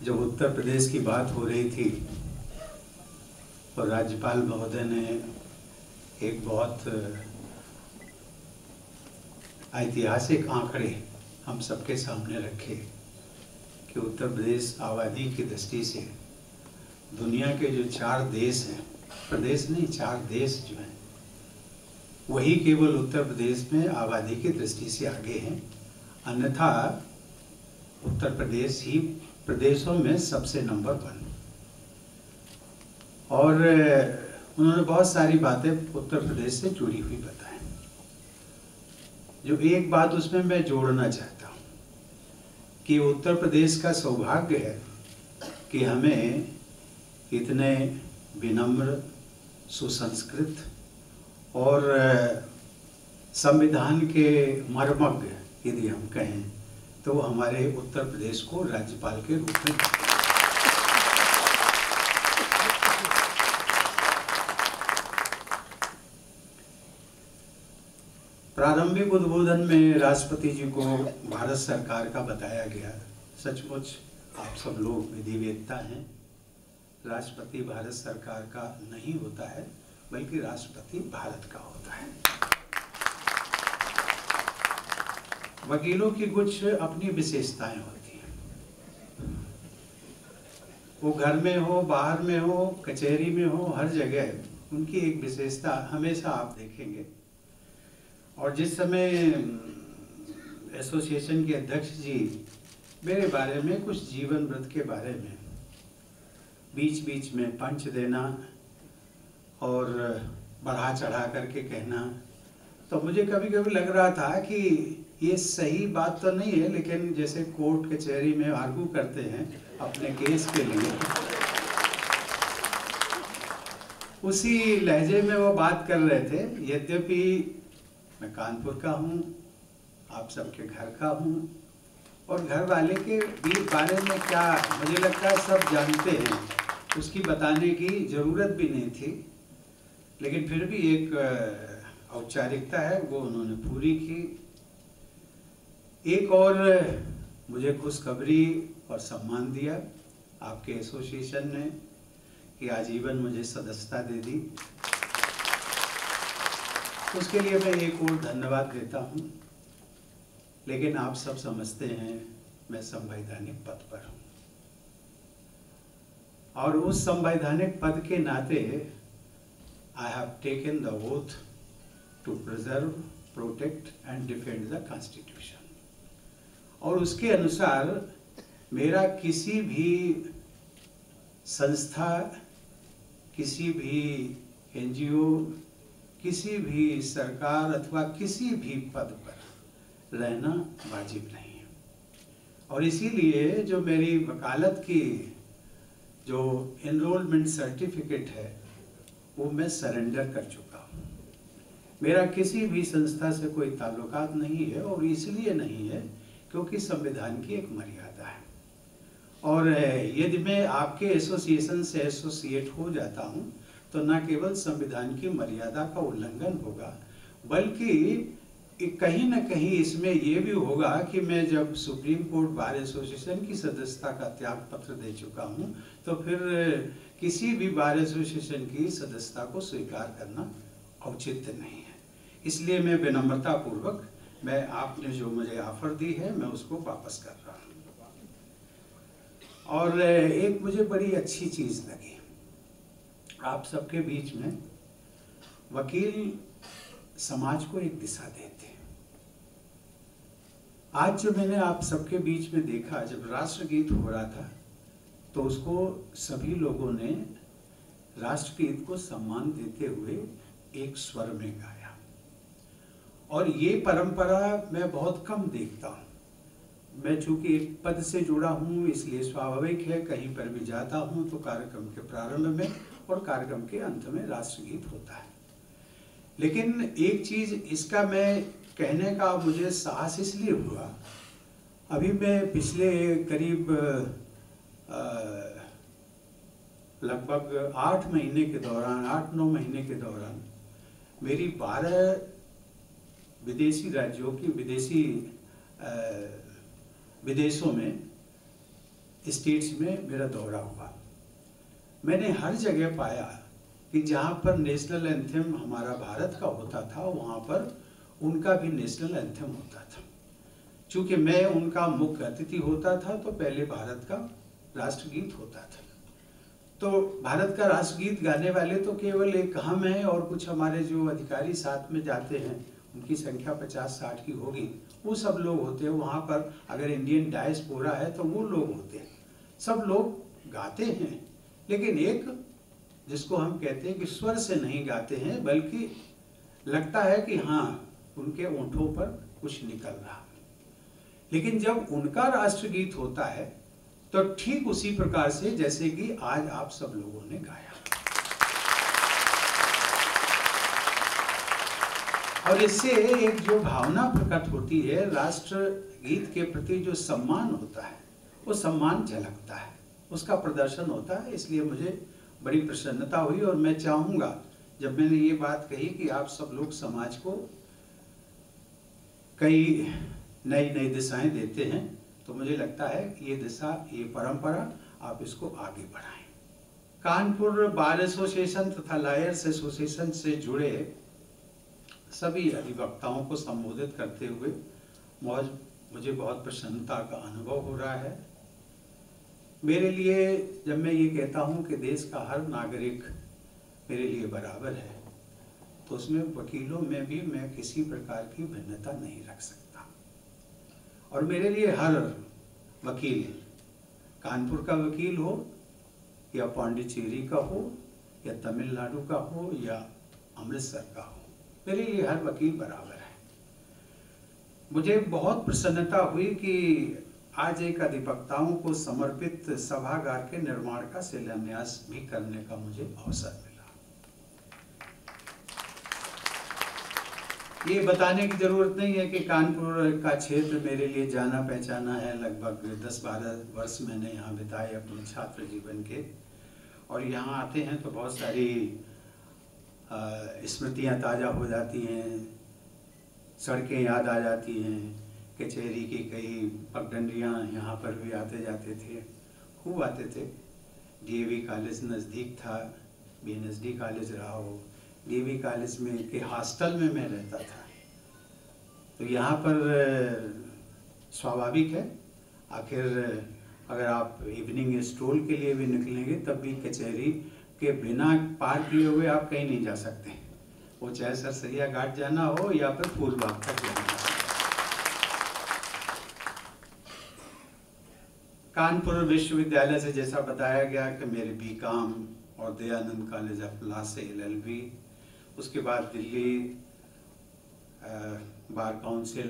जब उत्तर प्रदेश की बात हो रही थी और राज्यपाल महोदय ने एक बहुत ऐतिहासिक आंकड़े हम सबके सामने रखे कि उत्तर प्रदेश आबादी की दृष्टि से दुनिया के जो 4 देश हैं, प्रदेश नहीं 4 देश जो हैं, वही केवल उत्तर प्रदेश में आबादी की दृष्टि से आगे हैं। अन्यथा उत्तर प्रदेश ही प्रदेशों में सबसे नंबर 1। और उन्होंने बहुत सारी बातें उत्तर प्रदेश से जुड़ी हुई बताई। जो एक बात उसमें मैं जोड़ना चाहता हूँ कि उत्तर प्रदेश का सौभाग्य है कि हमें इतने विनम्र, सुसंस्कृत और संविधान के मर्मज्ञ यदि हम कहें तो हमारे उत्तर प्रदेश को राज्यपाल के रूप में प्रारंभिक उद्बोधन में राष्ट्रपति जी को भारत सरकार का बताया गया। सचमुच आप सब लोग विधिवेत्ता हैं। राष्ट्रपति भारत सरकार का नहीं होता है, बल्कि राष्ट्रपति भारत का होता है। वकीलों की कुछ अपनी विशेषताएं होती हैं। वो घर में हो, बाहर में हो, कचहरी में हो, हर जगह उनकी एक विशेषता हमेशा आप देखेंगे। और जिस समय एसोसिएशन के अध्यक्ष जी मेरे बारे में, कुछ जीवन व्रत के बारे में बीच बीच में पंच देना और बढ़ा चढ़ा करके कहना, तो मुझे कभी कभी लग रहा था कि ये सही बात तो नहीं है, लेकिन जैसे कोर्ट कचहरी में आर्गू करते हैं अपने केस के लिए, उसी लहजे में वो बात कर रहे थे। यद्यपि मैं कानपुर का हूँ, आप सबके घर का हूँ, और घर वाले के बारे में क्या मुझे लगता है सब जानते हैं, उसकी बताने की ज़रूरत भी नहीं थी। लेकिन फिर भी एक औपचारिकता है, वो उन्होंने पूरी की। एक और मुझे खुशखबरी और सम्मान दिया आपके एसोसिएशन ने कि आजीवन मुझे सदस्यता दे दी। उसके लिए मैं एक और धन्यवाद देता हूँ। लेकिन आप सब समझते हैं मैं संवैधानिक पद पर हूँ, और उस संवैधानिक पद के नाते I have taken the oath to preserve, protect and defend the Constitution। और उसके अनुसार मेरा किसी भी संस्था, किसी भी NGO, किसी भी सरकार अथवा किसी भी पद पर रहना वाजिब नहीं है। और इसीलिए जो मेरी वकालत की जो एनरोलमेंट सर्टिफिकेट है वो मैं सरेंडर कर चुका हूँ। मेरा किसी भी संस्था से कोई ताल्लुकात नहीं है, और इसलिए नहीं है क्योंकि संविधान की एक मर्यादा है। और यदि मैं आपके एसोसिएशन से एसोसिएट हो जाता हूँ तो न केवल संविधान की मर्यादा का उल्लंघन होगा, बल्कि कहीं न कहीं इसमें यह भी होगा कि मैं जब सुप्रीम कोर्ट बार एसोसिएशन की सदस्यता का त्याग पत्र दे चुका हूं, तो फिर किसी भी बार एसोसिएशन की सदस्यता को स्वीकार करना औचित्य नहीं है। इसलिए मैं विनम्रता पूर्वक, मैं आपने जो मुझे ऑफर दी है मैं उसको वापस कर रहा हूं। और एक मुझे बड़ी अच्छी चीज लगी, आप सबके बीच में वकील समाज को एक दिशा देते हैं। आज जो मैंने आप सबके बीच में देखा, जब राष्ट्रगीत हो रहा था तो उसको सभी लोगों ने राष्ट्रगीत को सम्मान देते हुए एक स्वर में गाया। और ये परंपरा मैं बहुत कम देखता हूँ। मैं चूंकि एक पद से जुड़ा हूँ, इसलिए स्वाभाविक है कहीं पर भी जाता हूँ तो कार्यक्रम के प्रारंभ में और कार्यक्रम के अंत में राष्ट्रगीत होता है। लेकिन एक चीज इसका मैं कहने का मुझे साहस इसलिए हुआ, अभी मैं पिछले करीब लगभग 8 महीने के दौरान, 8-9 महीने के दौरान मेरी 12 विदेशी राज्यों की विदेशों में स्टेट्स में मेरा दौरा हुआ, मैंने हर जगह पाया कि जहाँ पर नेशनल एंथम हमारा भारत का होता था वहाँ पर उनका भी नेशनल एंथम होता था। चूँकि मैं उनका मुख्य अतिथि होता था तो पहले भारत का राष्ट्रगीत होता था। तो भारत का राष्ट्रगीत गाने वाले तो केवल एक हम हैं और कुछ हमारे जो अधिकारी साथ में जाते हैं, उनकी संख्या 50-60 की होगी, वो सब लोग होते हैं। वहाँ पर अगर इंडियन डायस्पोरा है तो वो लोग होते हैं, सब लोग गाते हैं, लेकिन एक जिसको हम कहते हैं कि स्वर से नहीं गाते हैं, बल्कि लगता है कि हाँ उनके ओंठों पर कुछ निकल रहा। लेकिन जब उनका राष्ट्रगीत होता है तो ठीक उसी प्रकार से जैसे कि आज आप सब लोगों ने गाया, और इससे एक जो भावना प्रकट होती है, राष्ट्रगीत के प्रति जो सम्मान होता है वो सम्मान झलकता है, उसका प्रदर्शन होता है। इसलिए मुझे बड़ी प्रसन्नता हुई और मैं चाहूँगा, जब मैंने ये बात कही कि आप सब लोग समाज को कई नई नई दिशाएं देते हैं, तो मुझे लगता है कि ये दिशा, ये परंपरा आप इसको आगे बढ़ाएं। कानपुर बार एसोसिएशन तथा लॉयर्स एसोसिएशन से जुड़े सभी अधिवक्ताओं को संबोधित करते हुए मुझे बहुत प्रसन्नता का अनुभव हो रहा है। मेरे लिए जब मैं ये कहता हूँ कि देश का हर नागरिक मेरे लिए बराबर है, तो उसमें वकीलों में भी मैं किसी प्रकार की भिन्नता नहीं रख सकता। और मेरे लिए हर वकील, कानपुर का वकील हो या पांडिचेरी का हो या तमिलनाडु का हो या अमृतसर का हो, मेरे लिए हर वकील बराबर है। मुझे बहुत प्रसन्नता हुई कि आज एक अधिवक्ताओं को समर्पित सभागार के निर्माण का शिलान्यास भी करने का मुझे अवसर मिला। ये बताने की जरूरत नहीं है कि कानपुर का क्षेत्र मेरे लिए जाना पहचाना है। लगभग 10-12 वर्ष मैंने यहाँ बिताए अपने छात्र जीवन के, और यहाँ आते हैं तो बहुत सारी स्मृतियाँ ताज़ा हो जाती हैं, सड़कें याद आ जाती हैं, कचहरी की कई पगडंडियाँ यहाँ पर भी आते जाते थे, खूब आते थे। डीएवी कॉलेज नज़दीक था, बीएनएसडी कॉलेज रहा हो, डीएवी कॉलेज में के हॉस्टल में मैं रहता था, तो यहाँ पर स्वाभाविक है। आखिर अगर आप इवनिंग स्ट्रोल के लिए भी निकलेंगे तब भी कचहरी के बिना पार किए हुए आप कहीं नहीं जा सकते, वो चाहे सरसरिया घाट जाना हो या फिर फूलबाग तक जाना हो। कानपुर विश्वविद्यालय से जैसा बताया गया कि मेरे बीकॉम और दयानंद कॉलेज ऑफ लॉ से LLB, उसके बाद दिल्ली बार काउंसिल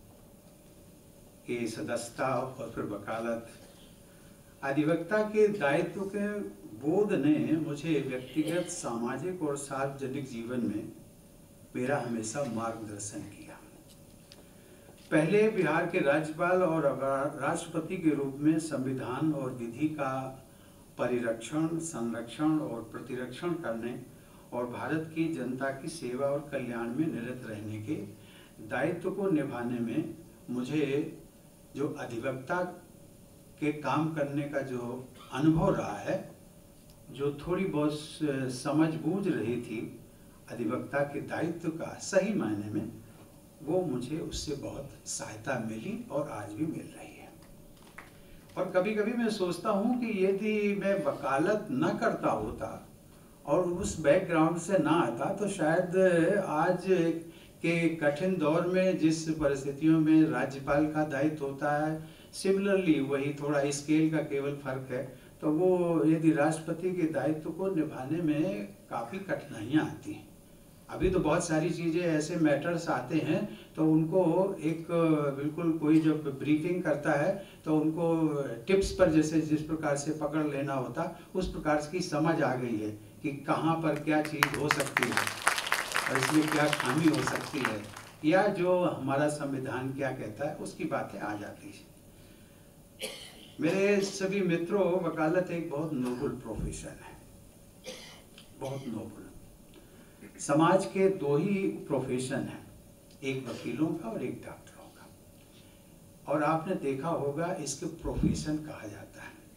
की सदस्यता और फिर वकालत। अधिवक्ता के दायित्व के बोध ने मुझे व्यक्तिगत, सामाजिक और सार्वजनिक जीवन में मेरा हमेशा मार्गदर्शन किया। पहले बिहार के राज्यपाल और राष्ट्रपति के रूप में संविधान और विधि का परिरक्षण, संरक्षण और प्रतिरक्षण करने और भारत की जनता की सेवा और कल्याण में निरत रहने के दायित्व को निभाने में मुझे जो अधिवक्ता के काम करने का जो अनुभव रहा है, जो थोड़ी बहुत समझ बूझ रही थी अधिवक्ता के दायित्व का सही मायने में, वो मुझे उससे बहुत सहायता मिली और आज भी मिल रही है। और कभी कभी मैं सोचता हूँ कि यदि मैं वकालत न करता होता और उस बैकग्राउंड से ना आता तो शायद आज के कठिन दौर में जिस परिस्थितियों में राज्यपाल का दायित्व होता है, सिमिलरली वही थोड़ा स्केल का केवल फर्क है, तो वो यदि राष्ट्रपति के दायित्व को निभाने में काफ़ी कठिनाइयाँ आती हैं। अभी तो बहुत सारी चीज़ें ऐसे मैटर्स आते हैं तो उनको एक बिल्कुल कोई जब ब्रीफिंग करता है तो उनको टिप्स पर जैसे जिस प्रकार से पकड़ लेना होता, उस प्रकार की समझ आ गई है कि कहाँ पर क्या चीज़ हो सकती है और इसमें क्या खामी हो सकती है, या जो हमारा संविधान क्या कहता है उसकी बातें आ जाती है। मेरे सभी मित्रों, वकालत एक बहुत नोबल प्रोफेशन है, बहुत नोबल। समाज के दो ही प्रोफेशन हैं, एक वकीलों का और एक डॉक्टरों का, और आपने देखा होगा इसके प्रोफेशन कहा जाता है।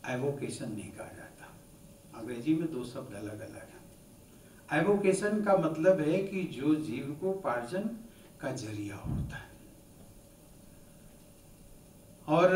एवोकेशन नहीं कहा जाता। अंग्रेजी में दो शब्द अलग अलग हैं। एवोकेशन का मतलब है कि जो जीविकोपार्जन का जरिया होता है, और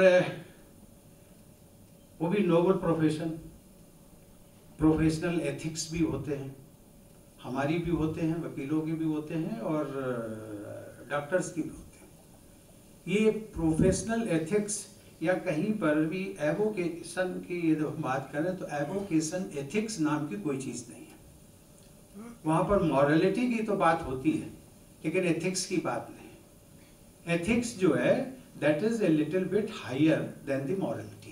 वो भी नोबल प्रोफेशन, प्रोफेशनल एथिक्स भी होते हैं, हमारी भी होते हैं, वकीलों के भी होते हैं और डॉक्टर्स की भी होते हैं। ये प्रोफेशनल एथिक्स या कहीं पर भी एवोकेशन की यदि हम बात करें तो एवोकेशन एथिक्स नाम की कोई चीज़ नहीं है। वहाँ पर मॉरलिटी की तो बात होती है लेकिन एथिक्स की बात नहीं। एथिक्स जो है that is a little bit higher than the morality.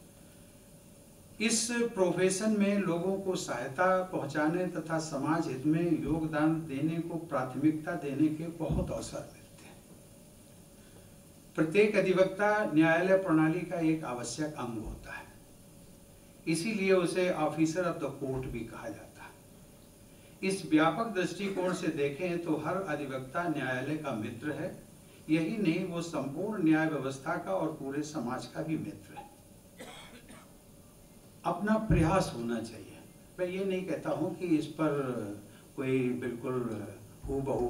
इस प्रोफेशन में लोगों को सहायता पहुंचाने तथा समाज हित में योगदान देने को प्राथमिकता देने के बहुत अवसर मिलते हैं। प्रत्येक अधिवक्ता न्यायालय प्रणाली का एक आवश्यक अंग होता है, इसीलिए उसे ऑफिसर ऑफ द कोर्ट भी कहा जाता है। इस व्यापक दृष्टिकोण से देखें तो हर अधिवक्ता न्यायालय का मित्र है। यही नहीं, वो संपूर्ण न्याय व्यवस्था का और पूरे समाज का भी मित्र है। अपना प्रयास होना चाहिए। मैं ये नहीं कहता हूँ कि इस पर कोई बिल्कुल हूबहू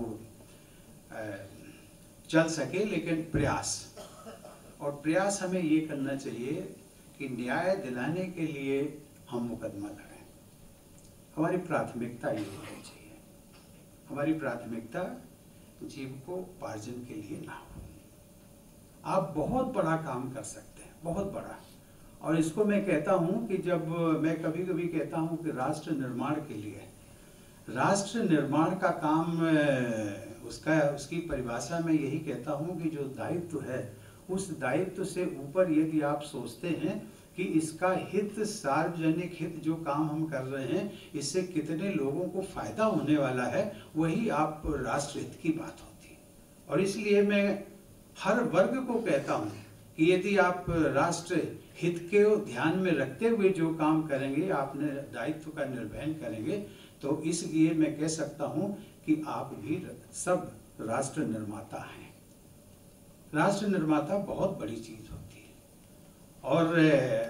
चल सके, लेकिन प्रयास, और प्रयास हमें ये करना चाहिए कि न्याय दिलाने के लिए हम मुकदमा लड़ें। हमारी प्राथमिकता ये होनी चाहिए, हमारी प्राथमिकता जीविकोपार्जन के लिए ना हो। आप बहुत बड़ा काम कर सकते हैं, बहुत बड़ा। और इसको मैं कहता हूँ कि जब मैं कभी कभी कहता हूँ कि राष्ट्र निर्माण के लिए, राष्ट्र निर्माण का काम उसकी परिभाषा में यही कहता हूँ कि जो दायित्व है उस दायित्व से ऊपर यदि आप सोचते हैं कि इसका हित, सार्वजनिक हित, जो काम हम कर रहे हैं इससे कितने लोगों को फायदा होने वाला है, वही आप राष्ट्र हित की बात होती है। और इसलिए मैं हर वर्ग को कहता हूँ कि यदि आप राष्ट्र हित के ध्यान में रखते हुए जो काम करेंगे, आपने दायित्व का निर्वहन करेंगे, तो इसलिए मैं कह सकता हूँ कि आप भी सब राष्ट्र निर्माता हैं। राष्ट्र निर्माता बहुत बड़ी चीज होती है। और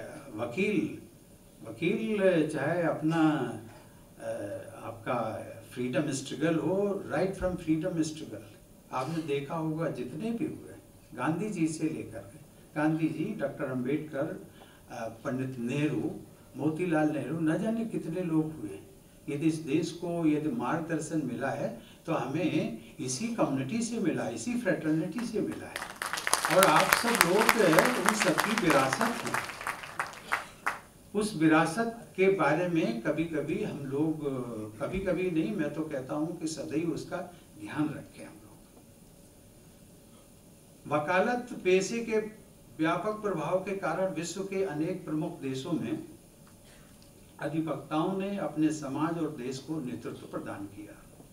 वकील चाहे अपना आपका फ्रीडम स्ट्रगल हो, राइट फ्रॉम फ्रीडम स्ट्रगल, आपने देखा होगा जितने भी हुए, गांधी जी से लेकर के, गांधी जी, डॉक्टर अंबेडकर, पंडित नेहरू, मोतीलाल नेहरू, न जाने कितने लोग हुए। यदि इस देश को यदि मार्गदर्शन मिला है तो हमें इसी कम्युनिटी से मिला, इसी फ्रेटर्निटी से मिला है। और आप सब लोग उन सबकी विरासत हैं। उस विरासत के बारे में कभी कभी हम लोग, कभी कभी नहीं, मैं तो कहता हूँ कि सदैव उसका ध्यान रखें हम लोग। वकालत पेशे के व्यापक प्रभाव के कारण विश्व के अनेक प्रमुख देशों में अधिवक्ताओं ने अपने समाज और देश को नेतृत्व प्रदान किया।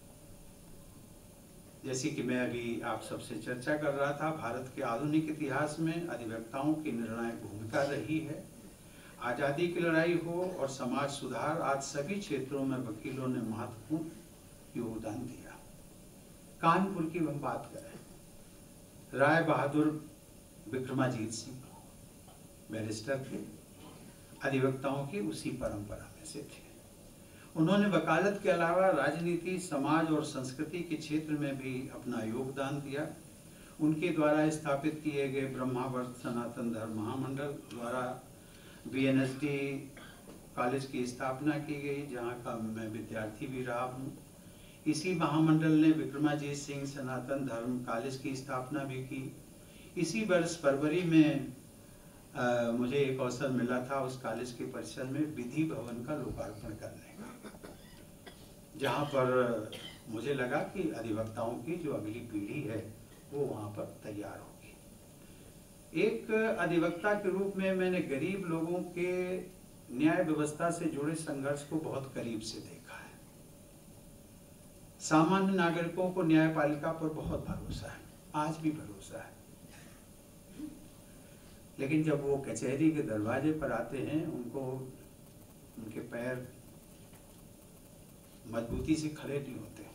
जैसे कि मैं अभी आप सबसे चर्चा कर रहा था, भारत के आधुनिक इतिहास में अधिवक्ताओं की निर्णायक भूमिका रही है। आज़ादी की लड़ाई हो और समाज सुधार, आज सभी क्षेत्रों में वकीलों ने महत्वपूर्ण योगदान दिया। कानपुर की हम बात करें, राय बहादुर विक्रमाजीत सिंह बैरिस्टर थे, अधिवक्ताओं की उसी परंपरा में से थे। उन्होंने वकालत के अलावा राजनीति, समाज और संस्कृति के क्षेत्र में भी अपना योगदान दिया। उनके द्वारा स्थापित किए गए ब्रह्मावर्त सनातन धर्म महामंडल द्वारा बीएनएसडी कॉलेज की स्थापना की गई, जहाँ का मैं विद्यार्थी भी रहा हूँ। इसी महामंडल ने विक्रमाजीत सिंह सनातन धर्म कॉलेज की स्थापना भी की। इसी वर्ष फरवरी में मुझे एक अवसर मिला था उस कॉलेज के परिसर में विधि भवन का लोकार्पण करने का, जहाँ पर मुझे लगा कि अधिवक्ताओं की जो अगली पीढ़ी है वो वहाँ पर तैयार होगी। एक अधिवक्ता के रूप में मैंने गरीब लोगों के न्याय व्यवस्था से जुड़े संघर्ष को बहुत करीब से देखा है। सामान्य नागरिकों को न्यायपालिका पर बहुत भरोसा है, आज भी भरोसा है, लेकिन जब वो कचहरी के दरवाजे पर आते हैं, उनको उनके पैर मजबूती से खड़े नहीं होते,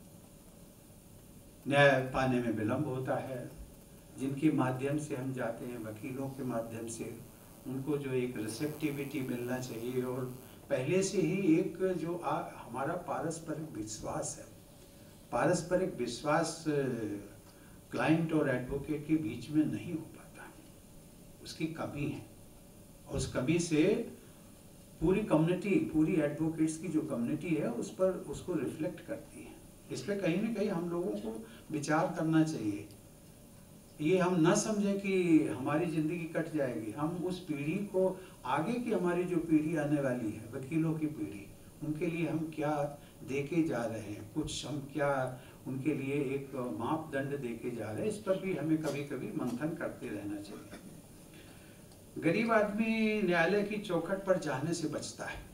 न्याय पाने में विलंब होता है। जिनके माध्यम से हम जाते हैं, वकीलों के माध्यम से, उनको जो एक रिसेप्टिविटी मिलना चाहिए, और पहले से ही एक जो हमारा पारस्परिक विश्वास है, पारस्परिक विश्वास क्लाइंट और एडवोकेट के बीच में नहीं हो पाता, उसकी कमी है। और उस कमी से पूरी कम्युनिटी, पूरी एडवोकेट्स की जो कम्युनिटी है उस पर उसको रिफ्लेक्ट करती है। इस पर कहीं ना कहीं हम लोगों को विचार करना चाहिए। ये हम ना समझें कि हमारी ज़िंदगी कट जाएगी, हम उस पीढ़ी को, आगे की हमारी जो पीढ़ी आने वाली है, वकीलों की पीढ़ी, उनके लिए हम क्या देके जा रहे हैं, कुछ हम क्या उनके लिए एक मापदंड देके जा रहे हैं, इस पर भी हमें कभी कभी मंथन करते रहना चाहिए। गरीब आदमी न्यायालय की चौखट पर जाने से बचता है।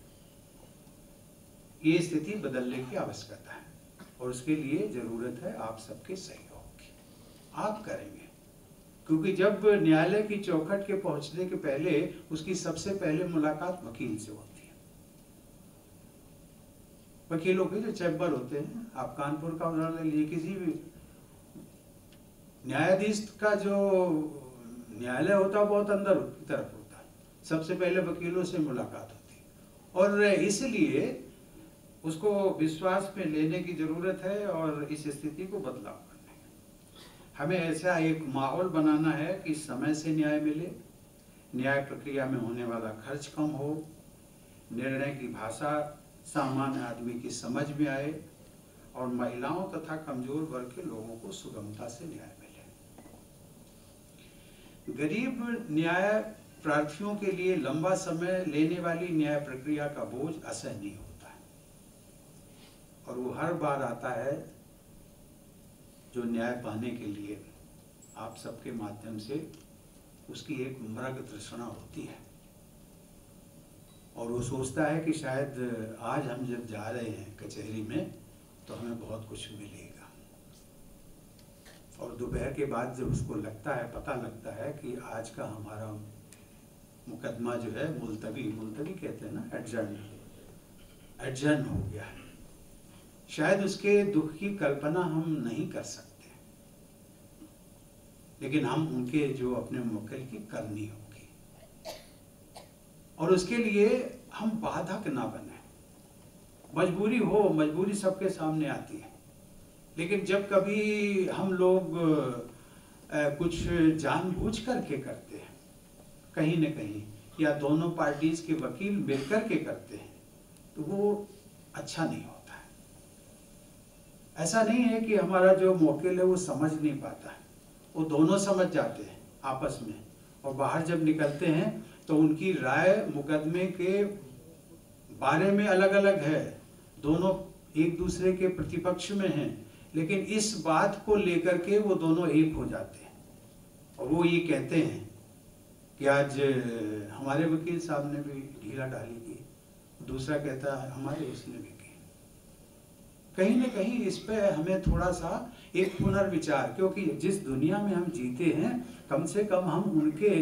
ये स्थिति बदलने की आवश्यकता है और उसके लिए जरूरत है आप सबके सहयोग की। आप करेंगे, क्योंकि जब न्यायालय की चौखट के पहुंचने के पहले उसकी सबसे पहले मुलाकात वकील से होती है। वकीलों के जो चैम्बर होते हैं, आप कानपुर का उदाहरण ले लीजिए, किसी भी न्यायाधीश का जो न्यायालय होता है बहुत अंदर की तरफ होता है, सबसे पहले वकीलों से मुलाकात होती है और इसलिए उसको विश्वास में लेने की जरूरत है और इस स्थिति को बदलाव करने का हमें ऐसा एक माहौल बनाना है कि समय से न्याय मिले, न्याय प्रक्रिया में होने वाला खर्च कम हो, निर्णय की भाषा सामान्य आदमी की समझ में आए और महिलाओं तथा कमजोर वर्ग के लोगों को सुगमता से न्याय मिले। गरीब न्याय प्रार्थियों के लिए लंबा समय लेने वाली न्याय प्रक्रिया का बोझ असहनीय होता है और वो हर बार आता है जो न्याय पाने के लिए आप सबके माध्यम से उसकी एक मृग तृष्णा होती है और वो सोचता है कि शायद आज हम जब जा रहे हैं कचहरी में तो हमें बहुत कुछ मिलेगा और दोपहर के बाद जब उसको लगता है, पता लगता है कि आज का हमारा मुकदमा जो है मुलतवी कहते हैं ना, एडजर्न हो गया है, शायद उसके दुख की कल्पना हम नहीं कर सकते, लेकिन हम उनके जो अपने मुवक्किल की करनी होगी और उसके लिए हम बाधक ना बने। मजबूरी सबके सामने आती है, लेकिन जब कभी हम लोग कुछ जानबूझ करके करते हैं कहीं न कहीं, या दोनों पार्टीज के वकील मिलकर के करते हैं, तो वो अच्छा नहीं होता है। ऐसा नहीं है कि हमारा जो मुवक्किल है वो समझ नहीं पाता है, वो दोनों समझ जाते हैं आपस में और बाहर जब निकलते हैं तो उनकी राय मुकदमे के बारे में अलग अलग है, दोनों एक दूसरे के प्रतिपक्ष में हैं, लेकिन इस बात को लेकर के वो दोनों एक हो जाते हैं और वो ये कहते हैं कि आज हमारे वकील साहब ने भी ढीला डाली की, दूसरा कहता है हमारे इसने भी की। कहीं न कहीं इस पे हमें थोड़ा सा एक पुनर्विचार, क्योंकि जिस दुनिया में हम जीते हैं कम से कम हम उनके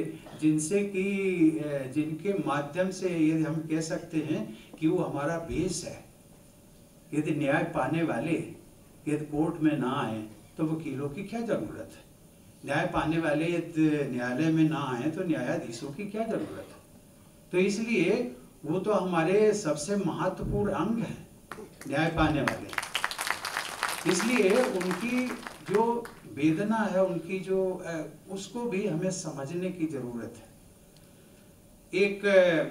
जिनके माध्यम से यदि हम कह सकते हैं कि वो हमारा बेस है, यदि न्याय पाने वाले यदि कोर्ट में ना आए तो वकीलों की क्या जरूरत है, न्याय पाने वाले यदि न्यायालय में ना आए तो न्यायाधीशों की क्या जरूरत है। तो इसलिए वो तो हमारे सबसे महत्वपूर्ण अंग हैं न्याय पाने वाले, इसलिए उनकी जो वेदना है, उनकी जो उसको भी हमें समझने की जरूरत है। एक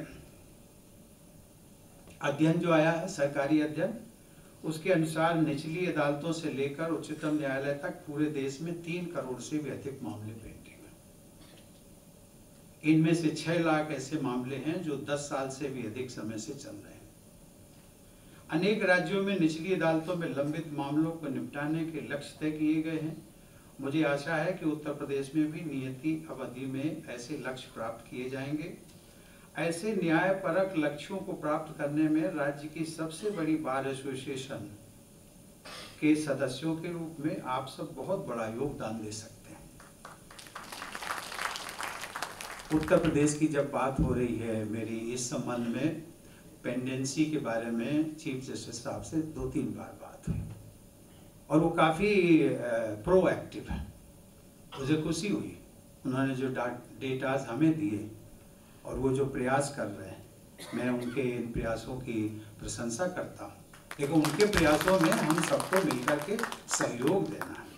अध्ययन जो आया है, सरकारी अध्ययन, उसके अनुसार निचली अदालतों से लेकर उच्चतम न्यायालय तक पूरे देश में 3 करोड़ से भी अधिक मामले पेंडिंग हैं। इनमें से 6 लाख ऐसे मामले हैं जो 10 साल से भी अधिक समय से चल रहे हैं। अनेक राज्यों में निचली अदालतों में लंबित मामलों को निपटाने के लक्ष्य तय किए गए हैं। मुझे आशा है कि उत्तर प्रदेश में भी नियति अवधि में ऐसे लक्ष्य प्राप्त किए जाएंगे। ऐसे न्यायपरक लक्ष्यों को प्राप्त करने में राज्य की सबसे बड़ी बार एसोसिएशन के सदस्यों के रूप में आप सब बहुत बड़ा योगदान दे सकते हैं। उत्तर प्रदेश की जब बात हो रही है, मेरी इस संबंध में पेंडेंसी के बारे में चीफ जस्टिस साहब से 2-3 बार बात हुई और वो काफ़ी प्रोएक्टिव है। मुझे खुशी हुई, उन्होंने जो डेटाज हमें दिए और वो जो प्रयास कर रहे हैं, मैं उनके इन प्रयासों की प्रशंसा करता हूँ, लेकिन उनके प्रयासों में हम सबको मिलकर के सहयोग देना है।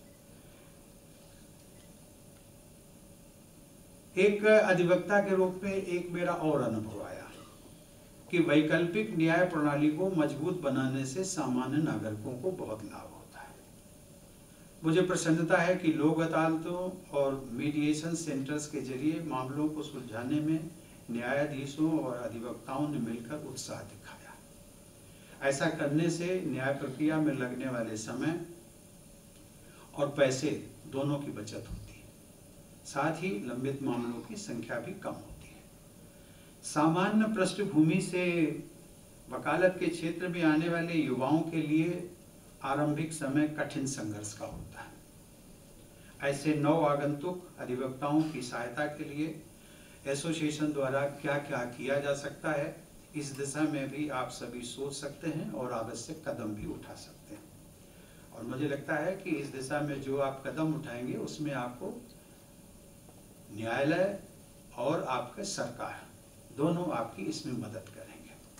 एक अधिवक्ता के रूप में एक मेरा और अनुभव आया कि वैकल्पिक न्याय प्रणाली को मजबूत बनाने से सामान्य नागरिकों को बहुत लाभ होता है। मुझे प्रसन्नता है कि लोक अदालतों और मीडिएशन सेंटर्स के जरिए मामलों को सुलझाने में न्यायाधीशों और अधिवक्ताओं ने मिलकर उत्साह दिखाया। ऐसा करने से न्याय प्रक्रिया में लगने वाले समय और पैसे दोनों की बचत होती है, साथ ही लंबित मामलों की संख्या भी कम होती है। सामान्य पृष्ठभूमि से वकालत के क्षेत्र में आने वाले युवाओं के लिए आरंभिक समय कठिन संघर्ष का होता है। ऐसे नव आगंतुक अधिवक्ताओं की सहायता के लिए एसोसिएशन द्वारा क्या क्या किया जा सकता है, इस दिशा में भी आप सभी सोच सकते हैं और आवश्यक कदम भी उठा सकते हैं। और मुझे लगता है कि इस दिशा में जो आप कदम उठाएंगे उसमें आपको न्यायालय और आपके सरकार दोनों आपकी इसमें मदद करेंगे।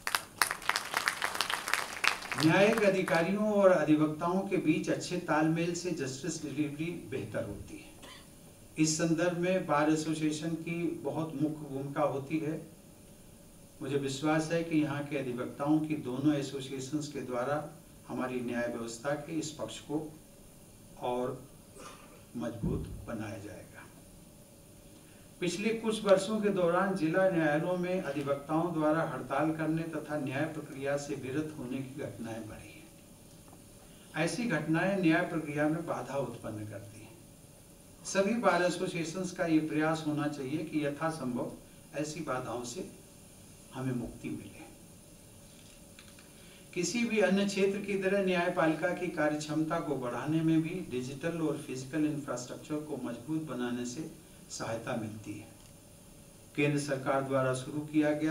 न्यायिक अधिकारियों और अधिवक्ताओं के बीच अच्छे तालमेल से जस्टिस डिलीवरी बेहतर होती है। इस संदर्भ में बार एसोसिएशन की बहुत मुख्य भूमिका होती है। मुझे विश्वास है कि यहाँ के अधिवक्ताओं की दोनों एसोसिएशंस के द्वारा हमारी न्याय व्यवस्था के इस पक्ष को और मजबूत बनाया जाएगा। पिछले कुछ वर्षों के दौरान जिला न्यायालयों में अधिवक्ताओं द्वारा हड़ताल करने तथा न्याय प्रक्रिया से विरत होने की घटनाएं बढ़ी हैं। ऐसी घटनाएं न्याय प्रक्रिया में बाधा उत्पन्न करती हैं। सभी बार एसोसिएशंस का ये प्रयास होना चाहिए कि यथासंभव ऐसी बाधाओं से हमें मुक्ति मिले। किसी भी अन्य क्षेत्र की तरह न्यायपालिका की कार्यक्षमता को बढ़ाने में भी डिजिटल और फिजिकल इंफ्रास्ट्रक्चर को मजबूत बनाने से सहायता मिलती है। केंद्र सरकार द्वारा शुरू किया गया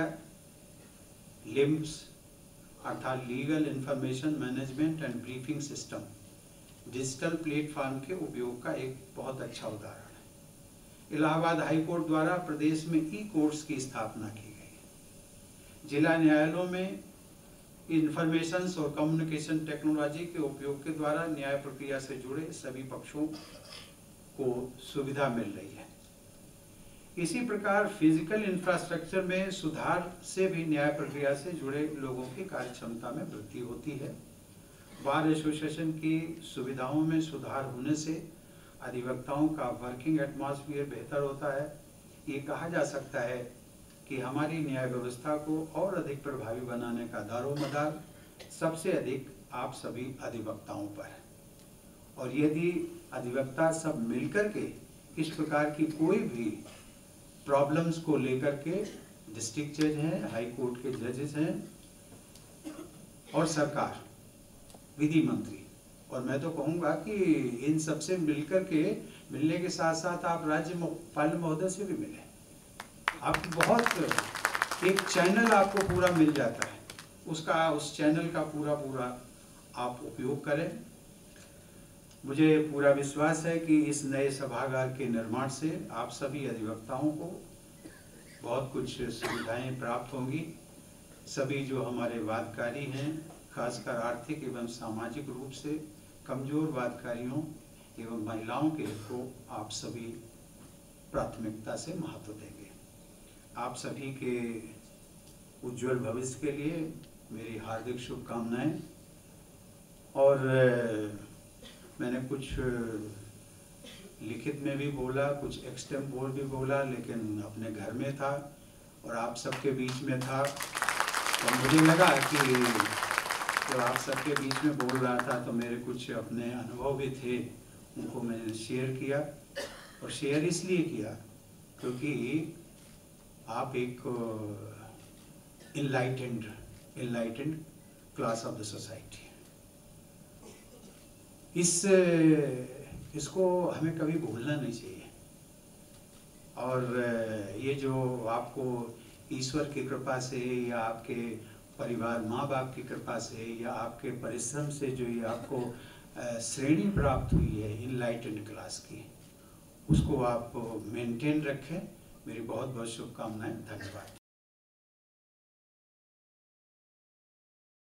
लिम्स अर्थात legal information management and briefing system digital platform के उपयोग का एक बहुत अच्छा उदाहरण है। इलाहाबाद हाई कोर्ट द्वारा प्रदेश में ई कोर्ट्स की स्थापना की गई है। जिला न्यायालयों में इंफॉर्मेशन और कम्युनिकेशन टेक्नोलॉजी के उपयोग के द्वारा न्याय प्रक्रिया से जुड़े सभी पक्षों को सुविधा मिल रही है। इसी प्रकार फिजिकल इंफ्रास्ट्रक्चर में सुधार से भी न्याय प्रक्रिया से जुड़े लोगों की कार्यक्षमता में वृद्धि होती है। बार एसोसिएशन की सुविधाओं में सुधार होने से अधिवक्ताओं का वर्किंग एटमॉस्फेयर बेहतर होता है। ये कहा जा सकता है कि हमारी न्याय व्यवस्था को और अधिक प्रभावी बनाने का दारोमदार सबसे अधिक आप सभी अधिवक्ताओं पर है। और यदि अधिवक्ता सब मिलकर के इस प्रकार की कोई भी प्रॉब्लम्स को लेकर के डिस्ट्रिक्ट जज हैं, हाई कोर्ट के जजेस हैं और सरकार, विधि मंत्री, और मैं तो कहूँगा कि इन सबसे मिलकर के मिलने के साथ साथ आप राज्यपाल महोदय से भी मिलें। आपको बहुत एक चैनल आपको पूरा मिल जाता है, उस चैनल का पूरा आप उपयोग करें। मुझे पूरा विश्वास है कि इस नए सभागार के निर्माण से आप सभी अधिवक्ताओं को बहुत कुछ सुविधाएं प्राप्त होंगी। सभी जो हमारे वादकारी हैं, खासकर आर्थिक एवं सामाजिक रूप से कमजोर वादकारियों एवं महिलाओं के हित को आप सभी प्राथमिकता से महत्व देंगे। आप सभी के उज्जवल भविष्य के लिए मेरी हार्दिक शुभकामनाएं। और मैंने कुछ लिखित में भी बोला, कुछ एक्सटेम्पोर भी बोला, लेकिन अपने घर में था और आप सबके बीच में था, और मुझे लगा कि जब आप सबके बीच में बोल रहा था तो मेरे कुछ अपने अनुभव भी थे, उनको मैंने शेयर किया। और शेयर इसलिए किया क्योंकि आप एक enlightened class of the society, इसको हमें कभी भूलना नहीं चाहिए। और ये जो आपको ईश्वर की कृपा से या आपके परिवार माँ बाप की कृपा से या आपके परिश्रम से जो ये आपको श्रेणी प्राप्त हुई है इनलाइटेंड क्लास की, उसको आप मेंटेन रखें, मेरी बहुत बहुत शुभकामनाएं। धन्यवाद।